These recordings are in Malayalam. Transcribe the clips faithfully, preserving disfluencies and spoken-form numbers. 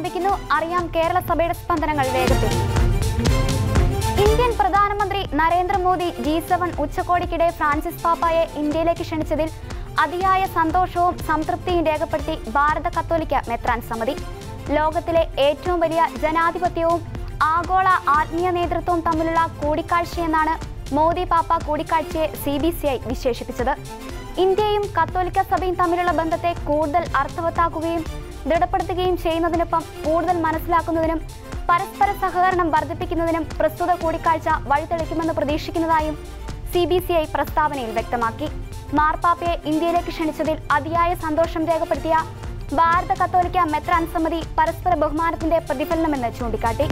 ആരംഭിക്കുന്നു. അറിയാം കേരള സഭയുടെ സ്പന്ദനങ്ങൾ വേഗത്തിൽ. ഇന്ത്യൻ പ്രധാനമന്ത്രി നരേന്ദ്രമോദി ജി സെവൻ ഉച്ചകോടിക്കിടെ ഫ്രാൻസിസ് പാപ്പായെ ഇന്ത്യയിലേക്ക് ക്ഷണിച്ചതിൽ അതിയായ സന്തോഷവും സംതൃപ്തിയും രേഖപ്പെടുത്തി ഭാരത കത്തോലിക്ക മെത്രാൻ സമിതി. ലോകത്തിലെ ഏറ്റവും വലിയ ജനാധിപത്യവും ആഗോള ആത്മീയ നേതൃത്വവും തമ്മിലുള്ള കൂടിക്കാഴ്ചയെന്നാണ് മോദി പാപ്പ കൂടിക്കാഴ്ചയെ സി ബി സി ഐ വിശേഷിപ്പിച്ചത്. ഇന്ത്യയും കത്തോലിക്ക സഭയും തമ്മിലുള്ള ബന്ധത്തെ കൂടുതൽ അർത്ഥവത്താക്കുകയും ദൃഢപ്പെടുത്തുകയും ചെയ്യുന്നതിനൊപ്പം കൂടുതൽ മനസ്സിലാക്കുന്നതിനും പരസ്പര സഹകരണം വർദ്ധിപ്പിക്കുന്നതിനും പ്രസ്തുത കൂടിക്കാഴ്ച വഴിതെളിക്കുമെന്ന് പ്രതീക്ഷിക്കുന്നതായും സി ബി സി ഐ പ്രസ്താവനയിൽ വ്യക്തമാക്കി. മാർപ്പാപ്പയെ ഇന്ത്യയിലേക്ക് ക്ഷണിച്ചതിൽ അതിയായ സന്തോഷം രേഖപ്പെടുത്തിയ ഭാരത കത്തോലിക്ക മെത്രാൻ സമിതി പരസ്പര ബഹുമാനത്തിന്റെ പ്രതിഫലനമെന്ന് ചൂണ്ടിക്കാട്ടി.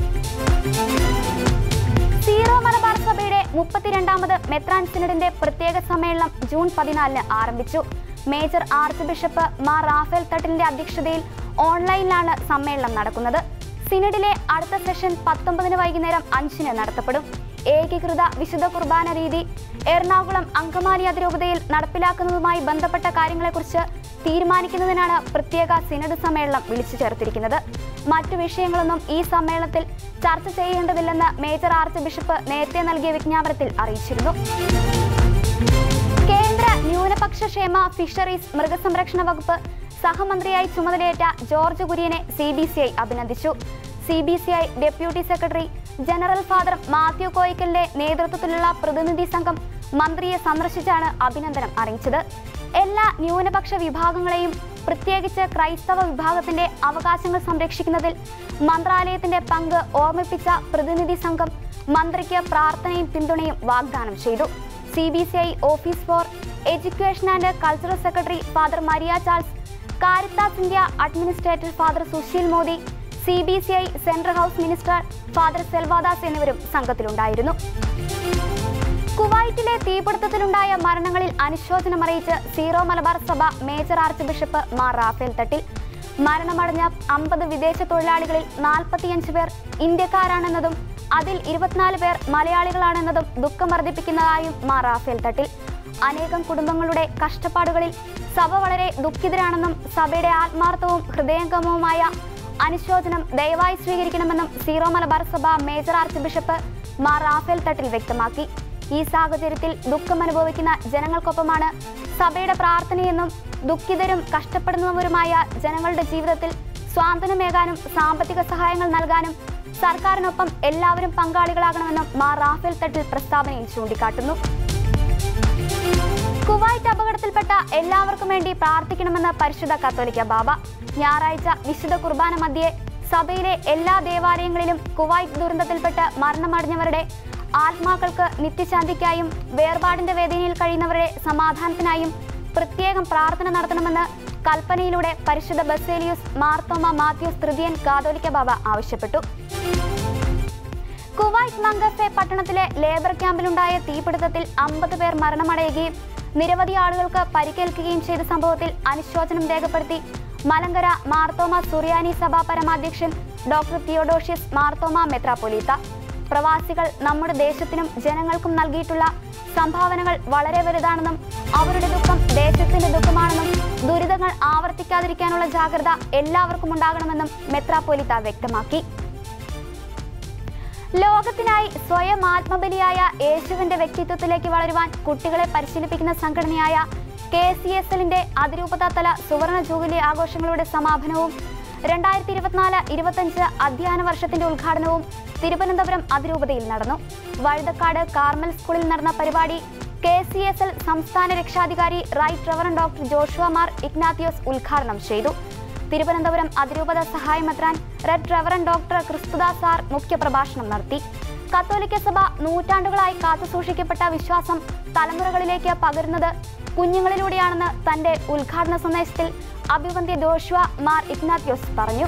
സീറോ മലബാർ സഭയുടെ മുപ്പത്തിരണ്ടാമത് മെത്രാൻ സിനഡിന്റെ പ്രത്യേക സമ്മേളനം ജൂൺ പതിനാലിന് ആരംഭിച്ചു. Major arch bishop Mar Raphael തട്ടിലിന്റെ അധ്യക്ഷതയിൽ ഓൺലൈനിലാണ് സമ്മേളനം നടക്കുന്നത്. സിനഡിലെ അടുത്ത സെഷൻ പത്തൊമ്പതിന് വൈകുന്നേരം അഞ്ചിന് നടത്തപ്പെടും. ഏകീകൃത വിശുദ്ധ കുർബാന രീതി എറണാകുളം അങ്കമാലി അതിരൂപതയിൽ നടപ്പിലാക്കുന്നതുമായി ബന്ധപ്പെട്ട കാര്യങ്ങളെക്കുറിച്ച് തീരുമാനിക്കുന്നതിനാണ് പ്രത്യേക സിനഡ് സമ്മേളനം വിളിച്ചു ചേർത്തിരിക്കുന്നത്. മറ്റു വിഷയങ്ങളൊന്നും ഈ സമ്മേളനത്തിൽ ചർച്ച ചെയ്യേണ്ടതില്ലെന്ന് മേജർ ആർച്ച് ബിഷപ്പ് നേരത്തെ നൽകിയ വിജ്ഞാപനത്തിൽ അറിയിച്ചിരുന്നു. കേന്ദ്ര ന്യൂനപക്ഷ ക്ഷേമ, ഫിഷറീസ്, മൃഗസംരക്ഷണ വകുപ്പ് സഹമന്ത്രിയായി ചുമതലയേറ്റ ജോർജ് കുര്യനെ സി ബി സി ഐ അഭിനന്ദിച്ചു. C B C I deputy secretary general father Mathew കോയിക്കലിന്റെ നേതൃത്വത്തിലുള്ള പ്രതിനിധി സംഘം മന്ത്രിയെ സന്ദർശിച്ചാണ് അഭിനന്ദനം അറിയിച്ചത്. എല്ലാ ന്യൂനപക്ഷ വിഭാഗങ്ങളെയും പ്രത്യേകിച്ച് ക്രൈസ്തവ വിഭാഗത്തിന്റെ അവകാശങ്ങൾ സംരക്ഷിക്കുന്നതിൽ മന്ത്രാലയത്തിന്റെ പങ്ക് ഓർമ്മിപ്പിച്ച പ്രതിനിധി സംഘം മന്ത്രിക്ക് പ്രാർത്ഥനയും പിന്തുണയും വാഗ്ദാനം ചെയ്തു. C B C I office for education and cultural secretary father Maria Charles, Caritas India administrator father Sushil Modi, C B C I central house minister father Selvadas എന്നിവരും സംഘത്തിലുണ്ടായിരുന്നു. കുവൈറ്റിലെ തീപിടുത്തത്തിലുണ്ടായ മരണങ്ങളിൽ അനുശോചനമറിയിച്ച് സീറോ മലബാർ സഭ major arch bishop Mar Raphael Thattil. മരണമടഞ്ഞ അമ്പത് വിദേശ തൊഴിലാളികളിൽ നാൽപ്പത്തിയഞ്ച് പേർ ഇന്ത്യക്കാരാണെന്നതും അതിൽ ഇരുപത്തിനാല് പേർ മലയാളികളാണെന്നതും ദുഃഖം വർദ്ധിപ്പിക്കുന്നതായും മാർ റാഫേൽ തട്ടിൽ. അനേകം കുടുംബങ്ങളുടെ കഷ്ടപ്പാടുകളിൽ സഭ വളരെ ദുഃഖിതരാണെന്നും സഭയുടെ ആത്മാർത്ഥവും ഹൃദയംഗമവുമായ അനുശോചനം ദയവായി സ്വീകരിക്കണമെന്നും സീറോ മലബാർ സഭ major arch bishop Mar Raphael Thattil വ്യക്തമാക്കി. ഈ സാഹചര്യത്തിൽ ദുഃഖം അനുഭവിക്കുന്ന ജനങ്ങൾക്കൊപ്പമാണ് സഭയുടെ പ്രാർത്ഥനയെന്നും ദുഃഖിതരും കഷ്ടപ്പെടുന്നവരുമായ ജനങ്ങളുടെ ജീവിതത്തിൽ സ്വാന്തനമേകാനും സാമ്പത്തിക സഹായങ്ങൾ നൽകാനും സർക്കാരിനൊപ്പം എല്ലാവരും പങ്കാളികളാകണമെന്നും മാർ റാഫേൽ തട്ടിൽ പ്രസ്താവനയിൽ ചൂണ്ടിക്കാട്ടുന്നു. കുവൈറ്റ് അപകടത്തിൽപ്പെട്ട എല്ലാവർക്കും വേണ്ടി പ്രാർത്ഥിക്കണമെന്ന് പരിശുദ്ധ കത്തോലിക്ക ബാബ. ഞായറാഴ്ച വിശുദ്ധ കുർബാന മധ്യേ സഭയിലെ എല്ലാ ദേവാലയങ്ങളിലും കുവൈറ്റ് ദുരന്തത്തിൽപ്പെട്ട് മരണമടഞ്ഞവരുടെ ആത്മാക്കൾക്ക് നിത്യശാന്തിക്കായും വേർപാടിന്റെ വേദനയിൽ കഴിയുന്നവരുടെ സമാധാനത്തിനായും പ്രത്യേകം പ്രാർത്ഥന നടത്തണമെന്ന് കൽപ്പനയിലൂടെ പരിശുദ്ധ ബസേലിയൂസ് മാർത്തോമ മാത്യൂസ് തൃതീയൻ കാതോലിക്ക ബാബ ആവശ്യപ്പെട്ടു. കുവൈറ്റ് മംഗഫെ പട്ടണത്തിലെ ലേബർ ക്യാമ്പിലുണ്ടായ തീപിടുത്തത്തിൽ അമ്പത് പേർ മരണമടയുകയും നിരവധി ആളുകൾക്ക് പരിക്കേൽക്കുകയും ചെയ്ത സംഭവത്തിൽ അനുശോചനം രേഖപ്പെടുത്തി മലങ്കര മാർത്തോമ സുറിയാനി സഭാ പരമാധ്യക്ഷൻ ഡോക്ടർ തിയോഡോഷ്യസ് മാർത്തോമ മെത്രാപ്പൊലീത്ത. പ്രവാസികൾ നമ്മുടെ ദേശത്തിനും ജനങ്ങൾക്കും നൽകിയിട്ടുള്ള സംഭാവനകൾ വളരെ വലുതാണെന്നും അവരുടെ ദുഃഖം ദേശത്തിന്റെ ദുഃഖമാണെന്നും ദുരിതങ്ങൾ ആവർത്തിക്കാതിരിക്കാനുള്ള ജാഗ്രത എല്ലാവർക്കും ഉണ്ടാകണമെന്നും മെത്രാപ്പൊലീത്ത വ്യക്തമാക്കി. ലോകത്തിനായി സ്വയം ആത്മബലിയായ യേശുവിന്റെ വ്യക്തിത്വത്തിലേക്ക് വളരുവാൻ കുട്ടികളെ പരിശീലിപ്പിക്കുന്ന സംഘടനയായ കെ സി എസ് എല്ലിന്റെ അതിരൂപതാതല സുവർണ ജൂബിലി ആഘോഷങ്ങളുടെ സമാപനവും രണ്ടായിരത്തി ഇരുപത്തിനാല് ഇരുപത്തഞ്ച് അധ്യയന വർഷത്തിന്റെ ഉദ്ഘാടനവും തിരുവനന്തപുരം അതിരൂപതയിൽ നടന്നു. വഴുതക്കാട് കാർമൽ സ്കൂളിൽ നടന്ന പരിപാടി കെ സി എസ് എൽ സംസ്ഥാന രക്ഷാധികാരി right reverend doctor Joshua Mar Ignatios ഉദ്ഘാടനം ചെയ്തു. തിരുവനന്തപുരം അതിരൂപത സഹായമെത്രാൻ right reverend doctor Christudas sir മുഖ്യപ്രഭാഷണം നടത്തി. കത്തോലിക്ക സഭ നൂറ്റാണ്ടുകളായി കാത്തുസൂക്ഷിക്കപ്പെട്ട വിശ്വാസം തലമുറകളിലേക്ക് പകരുന്നത് കുഞ്ഞുങ്ങളിലൂടെയാണെന്ന് തന്റെ ഉദ്ഘാടന സന്ദേശത്തിൽ അഭിവന്ദ്യ ജോഷുവ മാർ ഇഗ്നാത്തിയോസ് പറഞ്ഞു.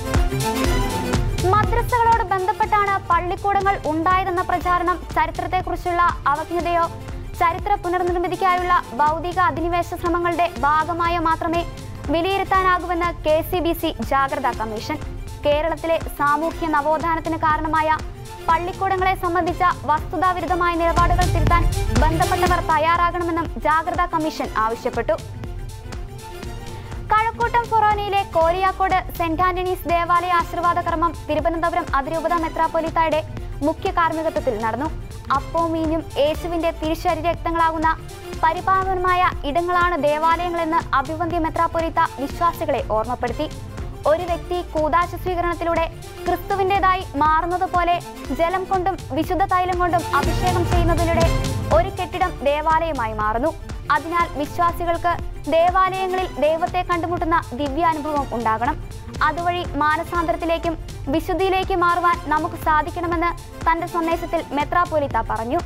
മദ്രസകളോട് ബന്ധപ്പെട്ടാണ് പള്ളിക്കൂടങ്ങൾ ഉണ്ടായതെന്ന പ്രചാരണം ചരിത്രത്തെക്കുറിച്ചുള്ള അവജ്ഞതയോ ചരിത്ര പുനർനിർമ്മിതിക്കായുള്ള ഭൗതിക അധിനിവേശ ശ്രമങ്ങളുടെ ഭാഗമായോ മാത്രമേ വിലയിരുത്താനാകുമെന്ന് കെ സി ബി സി ജാഗ്രതാ കമ്മീഷൻ. കേരളത്തിലെ സാമൂഹ്യ നവോത്ഥാനത്തിന് കാരണമായ പള്ളിക്കൂടങ്ങളെ സംബന്ധിച്ച വസ്തുതാവിരുദ്ധമായ നിലപാടുകൾ തിരുത്താൻ ബന്ധപ്പെട്ടവർ തയ്യാറാകണമെന്നും ജാഗ്രതാ കമ്മീഷൻ ആവശ്യപ്പെട്ടു. കഴക്കൂട്ടം ഫൊറോനയിലെ കോരിയാക്കോട് സെന്റ് ആന്റണീസ് ദേവാലയ ആശീർവാദ കർമ്മം തിരുവനന്തപുരം അതിരൂപത മെത്രാപ്പൊലീത്തായുടെ മുഖ്യ കാർമ്മികത്വത്തിൽ നടന്നു. അപ്പവും മീനും യേശുവിന്റെ തിരുശരീര രക്തങ്ങളാകുന്ന പരിപാവനമായ ഇടങ്ങളാണ് ദേവാലയങ്ങളെന്ന് അഭിവന്ദ്യ മെത്രാപ്പൊലീത്ത വിശ്വാസികളെ ഓർമ്മപ്പെടുത്തി. ഒരു വ്യക്തി കൂദാശ സ്വീകരണത്തിലൂടെ ക്രിസ്തുവിൻ്റെതായി മാറുന്നത് പോലെ ജലം കൊണ്ടും വിശുദ്ധ തൈലം കൊണ്ടും അഭിഷേകം ചെയ്യുന്നതിലൂടെ ഒരു കെട്ടിടം ദേവാലയമായി മാറുന്നു. അതിനാൽ വിശ്വാസികൾക്ക് ദേവാലയങ്ങളിൽ ദൈവത്തെ കണ്ടുമുട്ടുന്ന ദിവ്യാനുഭവം ഉണ്ടാകണം. അതുവഴി മാനസാന്തരത്തിലേക്കും വിശുദ്ധിയിലേക്കും മാറുവാൻ നമുക്ക് സാധിക്കണമെന്ന് തന്റെ സന്ദേശത്തിൽ മെത്രാപ്പൊലീത്ത പറഞ്ഞു.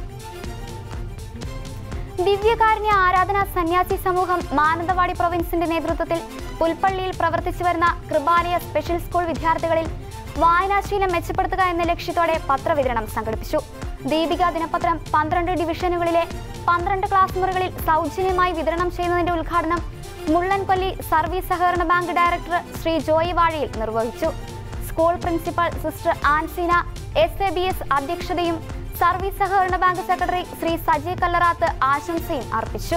ദിവ്യകാരുണ്യ ആരാധന സന്യാസി സമൂഹം മാനന്തവാടി പ്രൊവിൻസിന്റെ നേതൃത്വത്തിൽ പുൽപ്പള്ളിയിൽ പ്രവർത്തിച്ചു വരുന്ന കൃപാലയ സ്പെഷ്യൽ സ്കൂൾ വിദ്യാർത്ഥികളിൽ വായനാശീലം മെച്ചപ്പെടുത്തുക എന്ന ലക്ഷ്യത്തോടെ പത്രവിതരണം സംഘടിപ്പിച്ചു. ദീപിക ദിനപത്രം പന്ത്രണ്ട് ഡിവിഷനുകളിലെ പന്ത്രണ്ട് ക്ലാസ് മുറികളിൽ സൗജന്യമായി വിതരണം ചെയ്യുന്നതിന്റെ ഉദ്ഘാടനം മുള്ളൻകൊല്ലി സർവീസ് സഹകരണ ബാങ്ക് ഡയറക്ടർ ശ്രീ ജോയി വാഴയിൽ നിർവഹിച്ചു. School principal sister Anseena S A B S അധ്യക്ഷതയും സർവീസ് സഹകരണ ബാങ്ക് സെക്രട്ടറി ശ്രീ സജി കല്ലറാത്ത് ആശംസയും അർപ്പിച്ചു.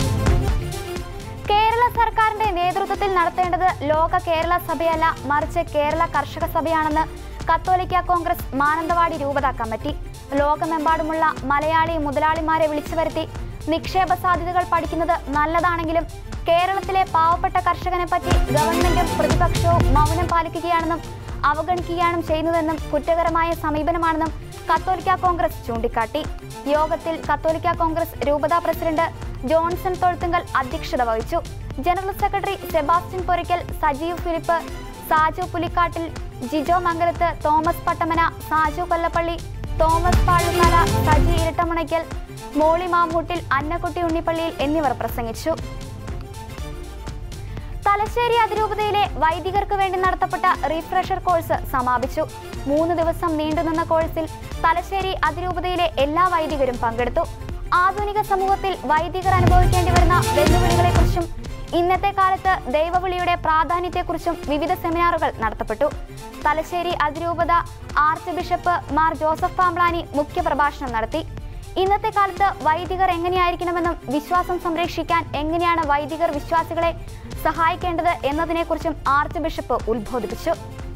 കേരള സർക്കാരിന്റെ നേതൃത്വത്തിൽ നടത്തേണ്ടത് ലോക കേരള സഭയല്ല, മറിച്ച് കേരള കർഷക സഭയാണെന്ന് കത്തോലിക്ക കോൺഗ്രസ് മാനന്തവാടി രൂപത കമ്മിറ്റി. ലോകമെമ്പാടുമുള്ള മലയാളി മുതലാളിമാരെ വിളിച്ചു വരുത്തി നിക്ഷേപ സാധ്യതകൾ പഠിക്കുന്നത് നല്ലതാണെങ്കിലും കേരളത്തിലെ പാവപ്പെട്ട കർഷകനെ പറ്റി ഗവൺമെന്റും പ്രതിപക്ഷവും മൗനം പാലിക്കുകയാണെന്നും അവഗണിക്കുകയാണ് ചെയ്യുന്നതെന്നും കുറ്റകരമായ സമീപനമാണെന്നും കത്തോലിക്ക കോൺഗ്രസ് ചൂണ്ടിക്കാട്ടി. യോഗത്തിൽ കത്തോലിക്ക കോൺഗ്രസ് രൂപതാ പ്രസിഡന്റ് ജോൺസൺ തൊഴുത്തുങ്കൽ അധ്യക്ഷത വഹിച്ചു. ജനറൽ സെക്രട്ടറി സെബാസ്റ്റ്യൻ പൊരിക്കൽ, സജീവ് ഫിലിപ്പ്, സാജു പുലിക്കാട്ടിൽ, ജിജോ മംഗലത്ത്, തോമസ് പട്ടമന, സാജു കൊല്ലപ്പള്ളി, തോമസ് പാഴുക്കാല, സജി ഇരട്ടമുണയ്ക്കൽ, മോളി മാമൂട്ടിൽ, അന്നക്കുട്ടി ഉണ്ണിപ്പള്ളിയിൽ എന്നിവർ പ്രസംഗിച്ചു. തലശ്ശേരി അതിരൂപതയിലെ വൈദികർക്ക് വേണ്ടി നടത്തപ്പെട്ട റീഫ്രഷർ കോഴ്സ് സമാപിച്ചു. മൂന്ന് ദിവസം നീണ്ടുനിന്ന കോഴ്സിൽ തലശ്ശേരി അതിരൂപതയിലെ എല്ലാ വൈദികരും പങ്കെടുത്തു. ആധുനിക സമൂഹത്തിൽ വൈദികർ അനുഭവിക്കേണ്ടി വരുന്ന വെല്ലുവിളികളെക്കുറിച്ചും ഇന്നത്തെ കാലത്ത് ദൈവവിളിയുടെ പ്രാധാന്യത്തെക്കുറിച്ചും വിവിധ സെമിനാറുകൾ നടത്തപ്പെട്ടു. തലശ്ശേരി അതിരൂപത ആർച്ച് ബിഷപ്പ് മാർ ജോസഫ് പാംബ്ലാനി മുഖ്യപ്രഭാഷണം നടത്തി. ഇന്നത്തെ കാലത്ത് വൈദികർ എങ്ങനെയായിരിക്കണമെന്നും വിശ്വാസം സംരക്ഷിക്കാൻ എങ്ങനെയാണ് വൈദികർ വിശ്വാസികളെ സഹായിക്കേണ്ടത് എന്നതിനെക്കുറിച്ചും ആർച്ച് ബിഷപ്പ് ഉദ്ബോധിപ്പിച്ചു.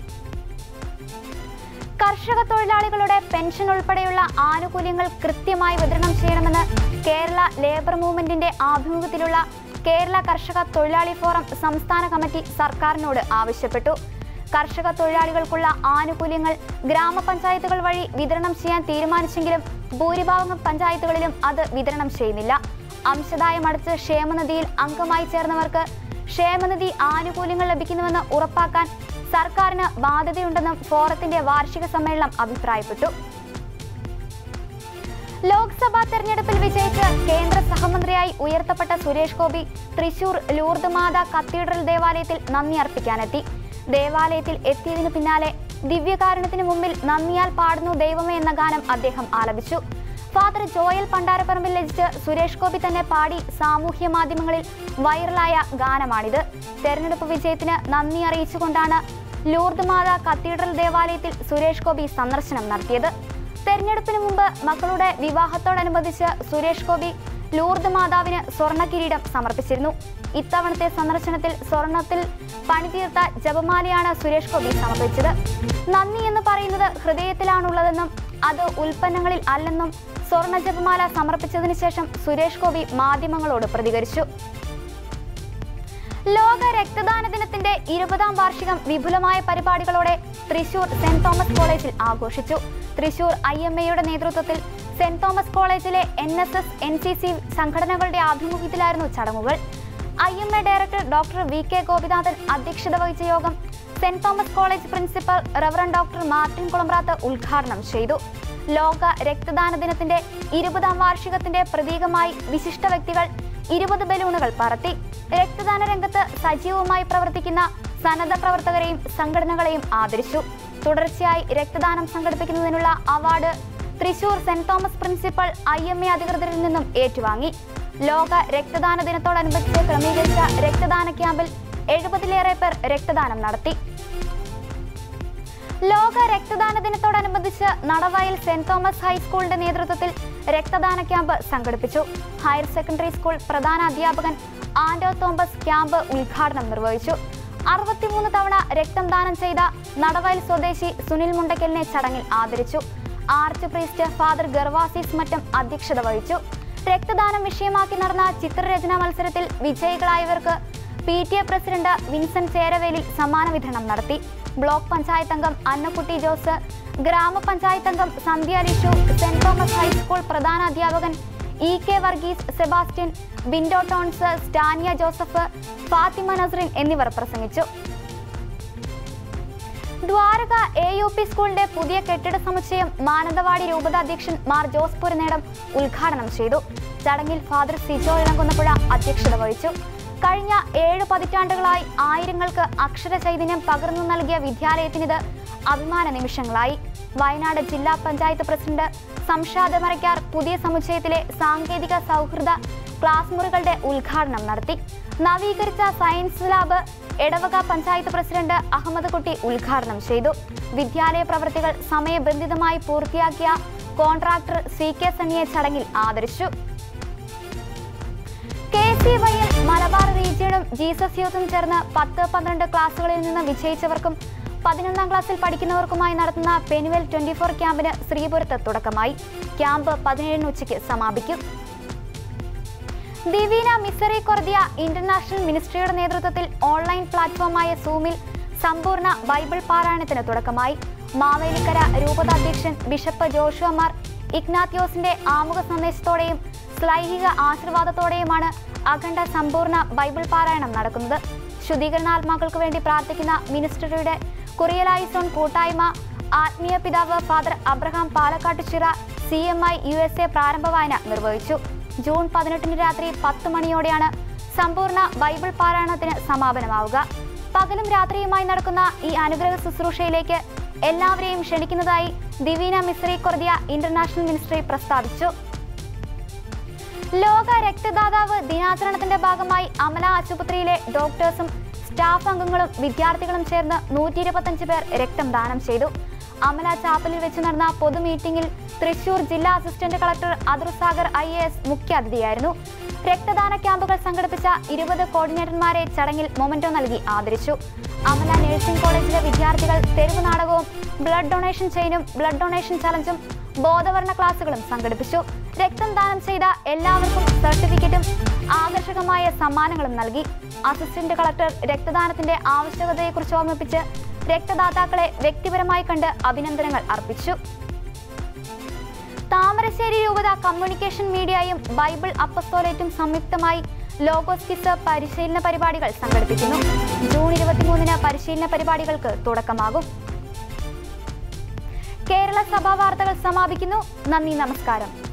കർഷക തൊഴിലാളികളുടെ പെൻഷൻ ഉൾപ്പെടെയുള്ള ആനുകൂല്യങ്ങൾ കൃത്യമായി വിതരണം ചെയ്യണമെന്ന് കേരള ലേബർ മൂവ്മെന്റിന്റെ ആഭിമുഖ്യത്തിലുള്ള കേരള കർഷക തൊഴിലാളി ഫോറം സംസ്ഥാന കമ്മിറ്റി സർക്കാരിനോട് ആവശ്യപ്പെട്ടു. കർഷക തൊഴിലാളികൾക്കുള്ള ആനുകൂല്യങ്ങൾ ഗ്രാമപഞ്ചായത്തുകൾ വഴി വിതരണം ചെയ്യാൻ തീരുമാനിച്ചെങ്കിലും ഭൂരിഭാഗം പഞ്ചായത്തുകളിലും അത് വിതരണം ചെയ്യുന്നില്ല. അംശദായം അടച്ച് ക്ഷേമനിധിയിൽ അംഗമായി ചേർന്നവർക്ക് ക്ഷേമനിധി ആനുകൂല്യങ്ങൾ ലഭിക്കുന്നുവെന്ന് ഉറപ്പാക്കാൻ സർക്കാരിന് ബാധ്യതയുണ്ടെന്നും ഫോറത്തിന്റെ വാർഷിക സമ്മേളനം അഭിപ്രായപ്പെട്ടു. ലോക്സഭാ തെരഞ്ഞെടുപ്പിൽ വിജയിച്ച് കേന്ദ്ര സഹമന്ത്രിയായി ഉയർത്തപ്പെട്ട സുരേഷ് ഗോപി തൃശൂർ ലൂർദ് മാതാ കത്തീഡ്രൽ ദേവാലയത്തിൽ നന്ദി അർപ്പിക്കാനെത്തി. ദേവാലയത്തിൽ എത്തിയതിനു പിന്നാലെ ദിവ്യകാരുണ്യത്തിന് മുമ്പിൽ നന്ദിയാൽ പാടുന്നു ദൈവമേ എന്ന ഗാനം അദ്ദേഹം ആലപിച്ചു. ഫാദർ ജോയൽ പണ്ടാരപ്പറമ്പിൽ രചിച്ച് സുരേഷ് ഗോപി തന്നെ പാടി സാമൂഹ്യ മാധ്യമങ്ങളിൽ വൈറലായ ഗാനമാണിത്. തെരഞ്ഞെടുപ്പ് വിജയത്തിന് നന്ദി അറിയിച്ചുകൊണ്ടാണ് ലൂർദ് മാതാ കത്തീഡ്രൽ ദേവാലയത്തിൽ സുരേഷ് ഗോപി സന്ദർശനം നടത്തിയത്. തെരഞ്ഞെടുപ്പിന് മുമ്പ് മക്കളുടെ വിവാഹത്തോടനുബന്ധിച്ച് സുരേഷ് ഗോപി ലൂർദ് മാതാവിന് സ്വർണ്ണ കിരീടം സമർപ്പിച്ചിരുന്നു. ഇത്തവണത്തെ സന്ദർശനത്തിൽ സ്വർണത്തിൽ പണിതീർത്ത ജപമാലയാണ് സുരേഷ് ഗോപി സമർപ്പിച്ചത്. നന്ദി എന്ന് പറയുന്നത് ഹൃദയത്തിലാണുള്ളതെന്നും അത് ഉൽപ്പന്നങ്ങളിൽ അല്ലെന്നും സ്വർണ്ണ ജപമാല സമർപ്പിച്ചതിനു ശേഷം സുരേഷ് ഗോപി മാധ്യമങ്ങളോട് പ്രതികരിച്ചു. ലോക രക്തദാന ദിനത്തിന്റെ ഇരുപതാം വാർഷികം വിപുലമായ പരിപാടികളോടെ തൃശൂർ സെന്റ് തോമസ് കോളേജിൽ ആഘോഷിച്ചു. തൃശൂർ ഐ എം എയുടെ നേതൃത്വത്തിൽ സെന്റ് തോമസ് കോളേജിലെ N S S N C C സംഘടനകളുടെ ആഭിമുഖ്യത്തിലായിരുന്നു ചടങ്ങുകൾ. I M A director doctor V K Gopinathan അധ്യക്ഷത വഹിച്ച യോഗം saint Thomas college principal reverend doctor Martin Kulambrath ഉദ്ഘാടനം ചെയ്തു. ലോക രക്തദാന ദിനത്തിന്റെ ഇരുപതാം വാർഷികത്തിന്റെ പ്രതീകമായി വിശിഷ്ട വ്യക്തികൾ ഇരുപത് ബലൂണുകൾ പറത്തി. രക്തദാന രംഗത്ത് സജീവമായി പ്രവർത്തിക്കുന്ന സന്നദ്ധ പ്രവർത്തകരെയും സംഘടനകളെയും ആദരിച്ചു. തുടർച്ചയായി രക്തദാനം സംഘടിപ്പിക്കുന്നതിനുള്ള award Thrissur saint Thomas principal I M A അധികൃതരിൽ നിന്നും ഏറ്റുവാങ്ങി. ലോക രക്തദാന ദിനത്തോടനുബന്ധിച്ച് ക്രമീകരിച്ച രക്തദാന ക്യാമ്പിൽ എഴുപതിലേറെ പേർ രക്തദാനം നടത്തി. ലോക രക്തദാന ദിനത്തോടനുബന്ധിച്ച് നടവയൽ സെന്റ് തോമസ് ഹൈസ്കൂളിന്റെ നേതൃത്വത്തിൽ രക്തദാന ക്യാമ്പ് സംഘടിപ്പിച്ചു. ഹയർ സെക്കൻഡറി സ്കൂൾ പ്രധാന അധ്യാപകൻ ആന്റോ തോമസ് ക്യാമ്പ് ഉദ്ഘാടനം നിർവഹിച്ചു. അറുപത്തിമൂന്ന് തവണ രക്തം ദാനം ചെയ്ത നടവയൽ സ്വദേശി സുനിൽ മുണ്ടക്കലിനെ ചടങ്ങിൽ ആദരിച്ചു. Arch priest father Gervasis Mattam അധ്യക്ഷത വഹിച്ചു. രക്തദാനം വിഷയമാക്കി നടന്ന ചിത്രരചനാ മത്സരത്തിൽ വിജയികളായവർക്ക് P T A president Vincent Cheravelil സമ്മാന വിതരണം നടത്തി. ബ്ലോക്ക് പഞ്ചായത്ത് അംഗം അന്നക്കുട്ടി ജോസ്, ഗ്രാമപഞ്ചായത്ത് അംഗം Sandhya Lishu, saint Thomas high school പ്രധാന അധ്യാപകൻ ഇ കെ വർഗീസ് സെബാസ്റ്റ്യൻ, ബിൻഡോ ടോൺസ്, സ്റ്റാനിയ ജോസഫ്, ഫാത്തിമ നസ്രിൻ എന്നിവർ പ്രസംഗിച്ചു. ദ്വാരക എ യു പി സ്കൂളിന്റെ പുതിയ കെട്ടിട സമുച്ചയം മാനന്തവാടി രൂപത അധ്യക്ഷൻ മാർ ജോസ് പുരനേടം ഉദ്ഘാടനം ചെയ്തു. ചടങ്ങിൽ ഫാദർ സിജോ ഇളങ്കുന്നപ്പുഴ അധ്യക്ഷത വഹിച്ചു. കഴിഞ്ഞ ഏഴ് പതിറ്റാണ്ടുകളായി ആയിരങ്ങൾക്ക് അക്ഷര ചൈതന്യം പകർന്നു നൽകിയ വിദ്യാലയത്തിനിത് അഭിമാന നിമിഷങ്ങളായി. വയനാട് ജില്ലാ പഞ്ചായത്ത് പ്രസിഡന്റ് സംഷാദ് മരക്കാർ പുതിയ സമുച്ചയത്തിലെ സാങ്കേതിക സൗഹൃദ ക്ലാസ് മുറികളുടെ ഉദ്ഘാടനം നടത്തി. നവീകരിച്ച science lab Edavaka panchayat president Ahmed Kutty ഉദ്ഘാടനം ചെയ്തു. വിദ്യാലയ പ്രവൃത്തികൾ സമയബന്ധിതമായി പൂർത്തിയാക്കിയ കോൺട്രാക്ടർ സി കെ സണ്ണിയെ ചടങ്ങിൽ ആദരിച്ചു. K C Y L Malabar റീജിയണും ജീസസ് യൂത്തും ചേർന്ന് പത്ത് പന്ത്രണ്ട് ക്ലാസുകളിൽ നിന്ന് വിജയിച്ചവർക്കും പതിനൊന്നാം ക്ലാസ്സിൽ പഠിക്കുന്നവർക്കുമായി നടത്തുന്ന പെനുവൽ ട്വന്റി ഫോർ ക്യാമ്പിന് ശ്രീപുരത്ത് തുടക്കമായി. ക്യാമ്പ് പതിനേഴിന് ഉച്ചയ്ക്ക് സമാപിക്കും. ദിവീന മിസറിക്കോർദിയ ഇന്റർനാഷണൽ മിനിസ്ട്രിയുടെ നേതൃത്വത്തിൽ ഓൺലൈൻ പ്ലാറ്റ്ഫോമായ സൂമിൽ സമ്പൂർണ്ണ ബൈബിൾ പാരായണത്തിന് തുടക്കമായി. മാവേലിക്കര രൂപത അധ്യക്ഷൻ ബിഷപ്പ് ജോഷുവ മാർ ഇഗ്നാത്യോസിന്റെ ആമുഖ സന്ദേശത്തോടെയും ശ്ലൈഹിക ആശീർവാദത്തോടെയുമാണ് അഖണ്ഡ സമ്പൂർണ്ണ ബൈബിൾ പാരായണം നടക്കുന്നത്. ശുദ്ധീകരണാത്മാക്കൾക്ക് വേണ്ടി പ്രാർത്ഥിക്കുന്ന മിനിസ്ട്രിയുടെ കുറിയലായിസോൺ കൂട്ടായ്മ ആത്മീയ പിതാവ് father Abraham Palakkattuchira C M I U S A പ്രാരംഭ വായന നിർവഹിച്ചു. ജൂൺ പതിനെട്ടിന് രാത്രി പത്ത് മണിയോടെയാണ് സമ്പൂർണ്ണ ബൈബിൾ പാരായണത്തിന് സമാപനമാവുക. പകലും രാത്രിയുമായി നടക്കുന്ന ഈ അനുഗ്രഹ ശുശ്രൂഷയിലേക്ക് എല്ലാവരെയും ക്ഷണിക്കുന്നതായി ദിവീന മിസറിക്കോർദിയ ഇന്റർനാഷണൽ മിനിസ്ട്രി പ്രസ്താവിച്ചു. ലോക രക്തദാതാവ് ദിനാചരണത്തിന്റെ ഭാഗമായി അമല ആശുപത്രിയിലെ ഡോക്ടേഴ്സും സ്റ്റാഫ് അംഗങ്ങളും വിദ്യാർത്ഥികളും ചേർന്ന് നൂറ്റി ഇരുപത്തഞ്ച് പേർ രക്തം ദാനം ചെയ്തു. അമല ചാപ്പലിൽ വെച്ച് നടന്ന പൊതു മീറ്റിംഗിൽ തൃശൂർ ജില്ലാ assistant collector Athursagar I A S മുഖ്യാതിഥിയായിരുന്നു. രക്തദാന ക്യാമ്പുകൾ സംഘടിപ്പിച്ച ഇരുപത് കോർഡിനേറ്റർമാരെ ചടങ്ങിൽ മൊമെന്റോ നൽകി ആദരിച്ചു. അമല നഴ്സിംഗ് കോളേജിലെ വിദ്യാർത്ഥികൾ തെരുവ് നാടകവും ബ്ലഡ് ഡൊണേഷൻ ചെയിനും ബ്ലഡ് ഡൊണേഷൻ ചലഞ്ചും ബോധവരണ ക്ലാസുകളും സംഘടിപ്പിച്ചു. രക്തം ദാനം ചെയ്ത എല്ലാവർക്കും സർട്ടിഫിക്കറ്റും ആകർഷകമായ സമ്മാനങ്ങളും നൽകി. അസിസ്റ്റന്റ് കളക്ടർ രക്തദാനത്തിന്റെ ആവശ്യകതയെക്കുറിച്ച് ഓർമ്മിപ്പിച്ച് രക്തദാതാക്കളെ വ്യക്തിപരമായി കണ്ട് അഭിനന്ദനങ്ങൾ അർപ്പിച്ചു. താമരശ്ശേരി രൂപത കമ്മ്യൂണിക്കേഷൻ മീഡിയയും ബൈബിൾ അപ്പസ്തോലേറ്റും സംയുക്തമായി ലോഗോസ് കിസ് പരിശീലന പരിപാടികൾ സംഘടിപ്പിക്കുന്നു. ജൂൺ ഇരുപത്തിമൂന്നിന് പരിശീലന പരിപാടികൾക്ക് തുടക്കമാകും. കേരള സഭാ വാർത്തകൾ സമാപിക്കുന്നു. നന്ദി, നമസ്കാരം.